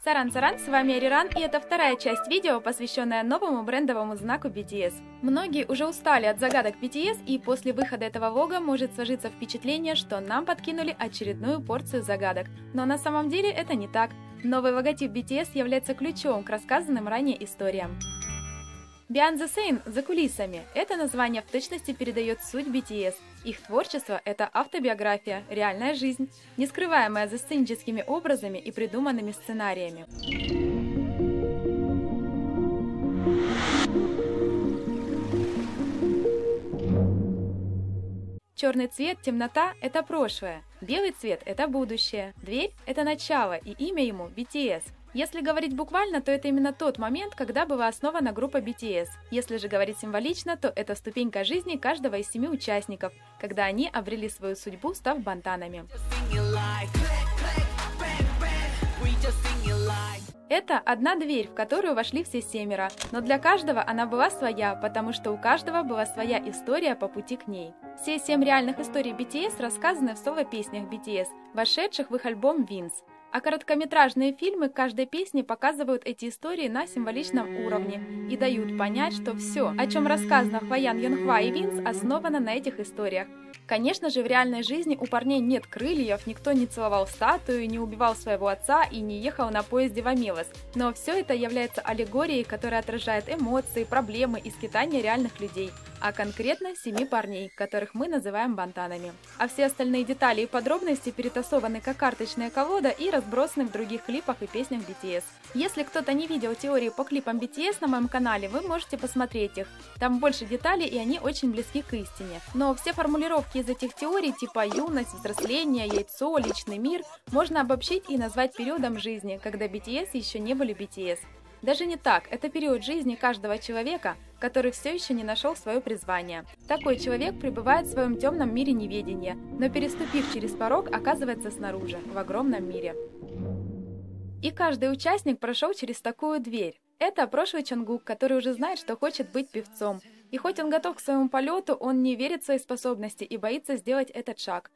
Саран-саран, с вами Ариран, и это вторая часть видео, посвященная новому брендовому знаку BTS. Многие уже устали от загадок BTS, и после выхода этого влога может сложиться впечатление, что нам подкинули очередную порцию загадок. Но на самом деле это не так. Новый логотип BTS является ключом к рассказанным ранее историям. Behind the Scene – за кулисами. Это название в точности передает суть BTS. Их творчество – это автобиография, реальная жизнь, не скрываемая за сценическими образами и придуманными сценариями. Черный цвет, темнота – это прошлое, белый цвет – это будущее, дверь – это начало, и имя ему – BTS. Если говорить буквально, то это именно тот момент, когда была основана группа BTS. Если же говорить символично, то это ступенька жизни каждого из 7 участников, когда они обрели свою судьбу, став бантанами. Это одна дверь, в которую вошли все 7, но для каждого она была своя, потому что у каждого была своя история по пути к ней. Все 7 реальных историй BTS рассказаны в соло-песнях BTS, вошедших в их альбом Wings. А короткометражные фильмы каждой песни показывают эти истории на символичном уровне и дают понять, что все, о чем рассказано в Хвоян Йонхва и Wings, основано на этих историях. Конечно же, в реальной жизни у парней нет крыльев, никто не целовал статую, не убивал своего отца и не ехал на поезде в Амелос. Но все это является аллегорией, которая отражает эмоции, проблемы и скитания реальных людей, а конкретно 7 парней, которых мы называем бантанами. А все остальные детали и подробности перетасованы как карточная колода и разбросаны в других клипах и песнях BTS. Если кто-то не видел теории по клипам BTS на моем канале, вы можете посмотреть их. Там больше деталей, и они очень близки к истине. Но все формулировки из этих теорий, типа юность, взросление, яйцо, личный мир, можно обобщить и назвать периодом жизни, когда BTS еще не были BTS. Даже не так, это период жизни каждого человека, который все еще не нашел свое призвание. Такой человек пребывает в своем темном мире неведения, но переступив через порог, оказывается снаружи, в огромном мире. И каждый участник прошел через такую дверь. Это прошлый Чонгук, который уже знает, что хочет быть певцом. И хоть он готов к своему полету, он не верит в свои способности и боится сделать этот шаг.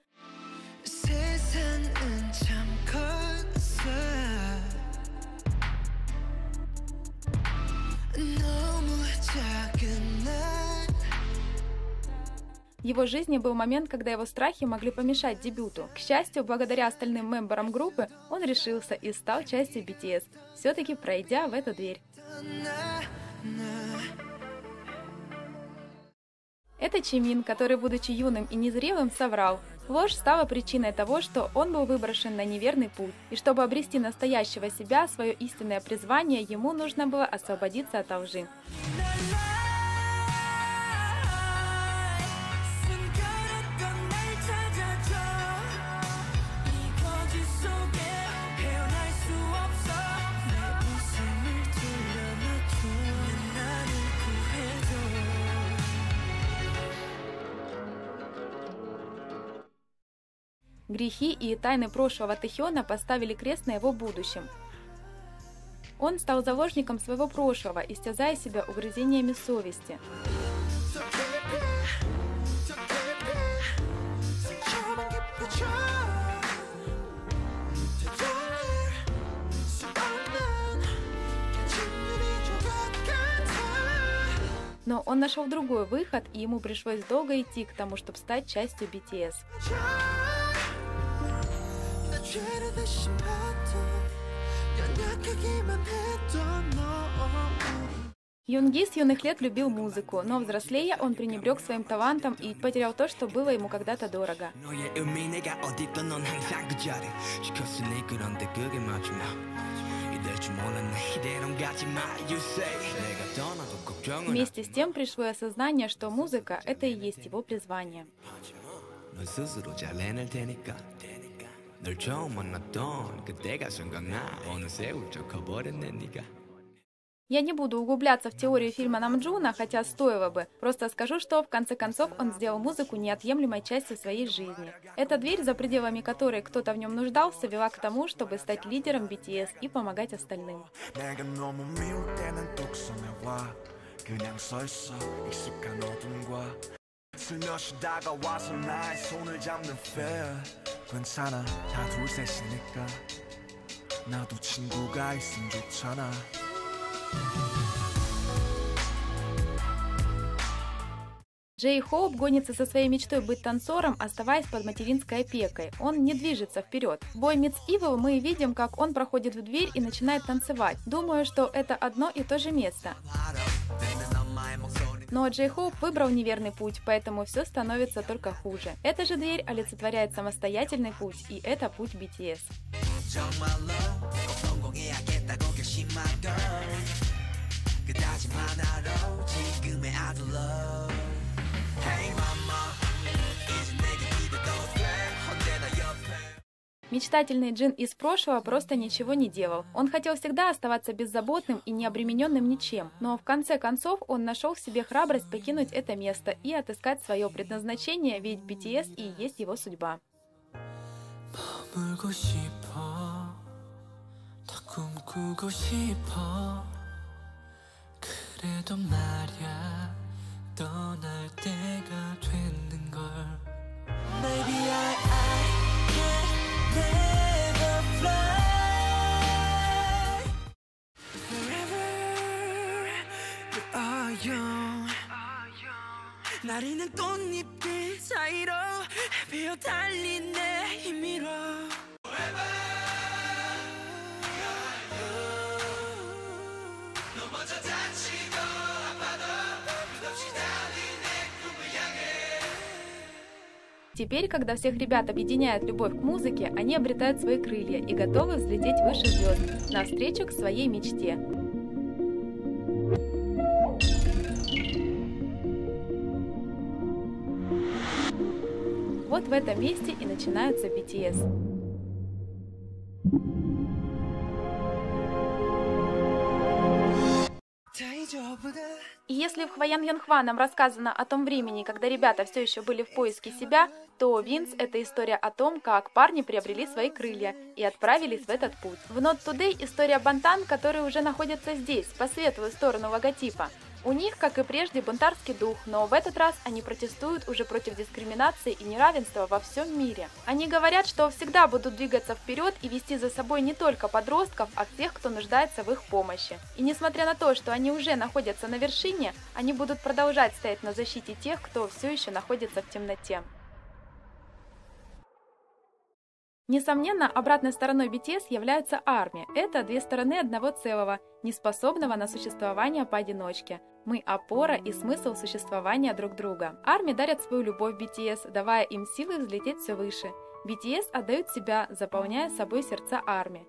В его жизни был момент, когда его страхи могли помешать дебюту. К счастью, благодаря остальным мемберам группы, он решился и стал частью BTS, все-таки пройдя в эту дверь. Это Чимин, который, будучи юным и незрелым, соврал. Ложь стала причиной того, что он был выброшен на неверный путь, и чтобы обрести настоящего себя, свое истинное призвание, ему нужно было освободиться от лжи. Грехи и тайны прошлого Тэхёна поставили крест на его будущем. Он стал заложником своего прошлого, истязая себя угрызениями совести. Но он нашел другой выход, и ему пришлось долго идти к тому, чтобы стать частью BTS. Юнги с юных лет любил музыку, но взрослея он пренебрег своим талантом и потерял то, что было ему когда-то дорого. Вместе с тем пришло и осознание, что музыка – это и есть его призвание. Я не буду углубляться в теорию фильма Намджуна, хотя стоило бы. Просто скажу, что в конце концов он сделал музыку неотъемлемой частью своей жизни. Эта дверь, за пределами которой кто-то в нем нуждался, вела к тому, чтобы стать лидером BTS и помогать остальным. 나도 친구가 있으면 좋잖아. Джей Хоуп гонится со своей мечтой быть танцором, оставаясь под материнской опекой. Он не движется вперед. В Boy Meets Evil мы видим, как он проходит в дверь и начинает танцевать. Думаю, что это одно и то же место. Но Джей Хоуп выбрал неверный путь, поэтому все становится только хуже. Эта же дверь олицетворяет самостоятельный путь, и это путь BTS. Мечтательный Джин из прошлого просто ничего не делал. Он хотел всегда оставаться беззаботным и необремененным ничем, но в конце концов он нашел в себе храбрость покинуть это место и отыскать свое предназначение, ведь BTS и есть его судьба. 나리는 꽃잎들 사이로 헤매어 달린 내 힘이로 너 먼저 다치고 아파도 끝없이 달린 내 꿈을 향해. Теперь, когда всех ребят объединяет любовь к музыке, они обретают свои крылья и готовы взлететь выше звезд, навстречу к своей мечте. Вот в этом месте и начинаются BTS. И если в Хвоян Йонхва нам рассказано о том времени, когда ребята все еще были в поиске себя, то Винс — это история о том, как парни приобрели свои крылья и отправились в этот путь. В Not Today история Бантан, которые уже находятся здесь, по светлую сторону логотипа. У них, как и прежде, бунтарский дух, но в этот раз они протестуют уже против дискриминации и неравенства во всем мире. Они говорят, что всегда будут двигаться вперед и вести за собой не только подростков, а всех, кто нуждается в их помощи. И несмотря на то, что они уже находятся на вершине, они будут продолжать стоять на защите тех, кто все еще находится в темноте. Несомненно, обратной стороной BTS являются ARMY. Это две стороны одного целого, не способного на существование поодиночке. Мы – опора и смысл существования друг друга. ARMY дарят свою любовь BTS, давая им силы взлететь все выше. BTS отдают себя, заполняя собой сердца ARMY.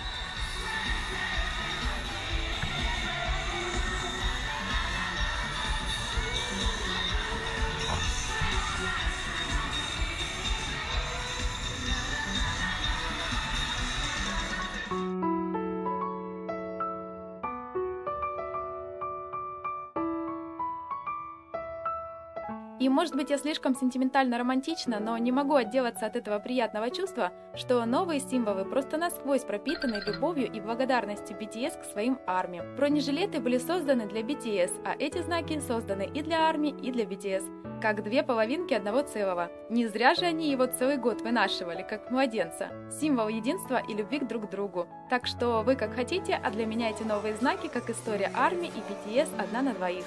И может быть я слишком сентиментально-романтична, но не могу отделаться от этого приятного чувства, что новые символы просто насквозь пропитаны любовью и благодарностью BTS к своим ARMY. Бронежилеты были созданы для BTS, а эти знаки созданы и для ARMY, и для BTS, как две половинки одного целого. Не зря же они его целый год вынашивали, как младенца. Символ единства и любви друг к другу. Так что вы как хотите, а для меня эти новые знаки, как история ARMY и BTS одна на двоих.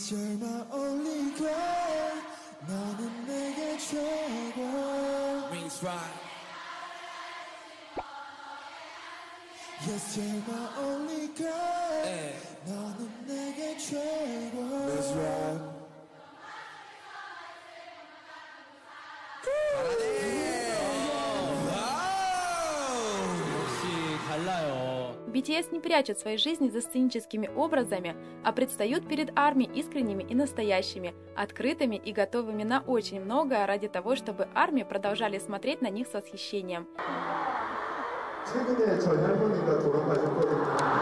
너는 내게 최고 Rings right. Yes, you're my only girl 너는 내게 최고 That's right 역시 달라요. BTS не прячут свои жизни за сценическими образами, а предстают перед ARMY искренними и настоящими, открытыми и готовыми на очень многое ради того, чтобы ARMY продолжали смотреть на них с восхищением. 최근에 저희 할머니가 돌아가셨거든요.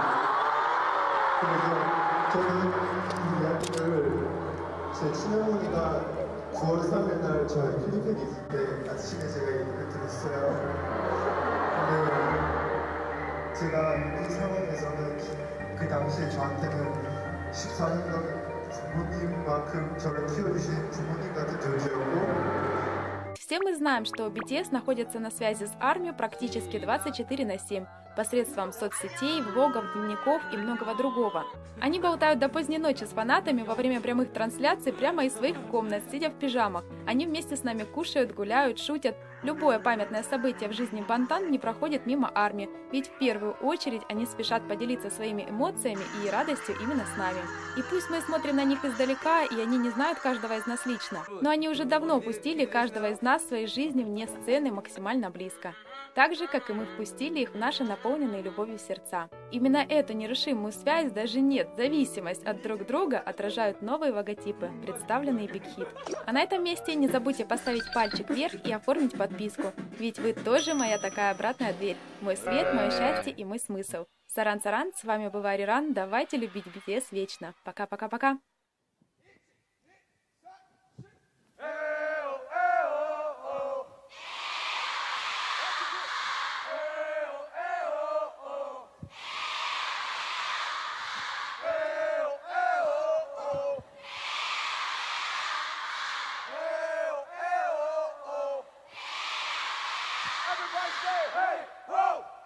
그래서 저는 이 이야기를 제 친할머니가 9월 3일 날 저희 필리핀에 있을 때 아침에 제가 얘기를 들었어요. 근데 제가 이 상황에서는 그 당시에 저한테는 14년간 부모님만큼 저를 키워주신 부모님 같은 존재였고 Все мы знаем, что BTS находится на связи с ARMY практически 24/7, посредством соцсетей, влогов, дневников и многого другого. Они болтают до поздней ночи с фанатами во время прямых трансляций прямо из своих комнат, сидя в пижамах. Они вместе с нами кушают, гуляют, шутят. Любое памятное событие в жизни Бантан не проходит мимо ARMY, ведь в первую очередь они спешат поделиться своими эмоциями и радостью именно с нами. И пусть мы смотрим на них издалека, и они не знают каждого из нас лично, но они уже давно пустили каждого из нас в своей жизни вне сцены максимально близко. Так же, как и мы впустили их в наши наполненные любовью сердца. Именно эту нерушимую связь, даже нет, зависимость от друг друга отражают новые логотипы, представленные Big Hit. А на этом месте не забудьте поставить пальчик вверх и оформить подписку, ведь вы тоже моя такая обратная дверь, мой свет, мое счастье и мой смысл. Саран-саран, с вами был Ариран, давайте любить BTS вечно. Пока-пока-пока. Everybody say, hey, ho!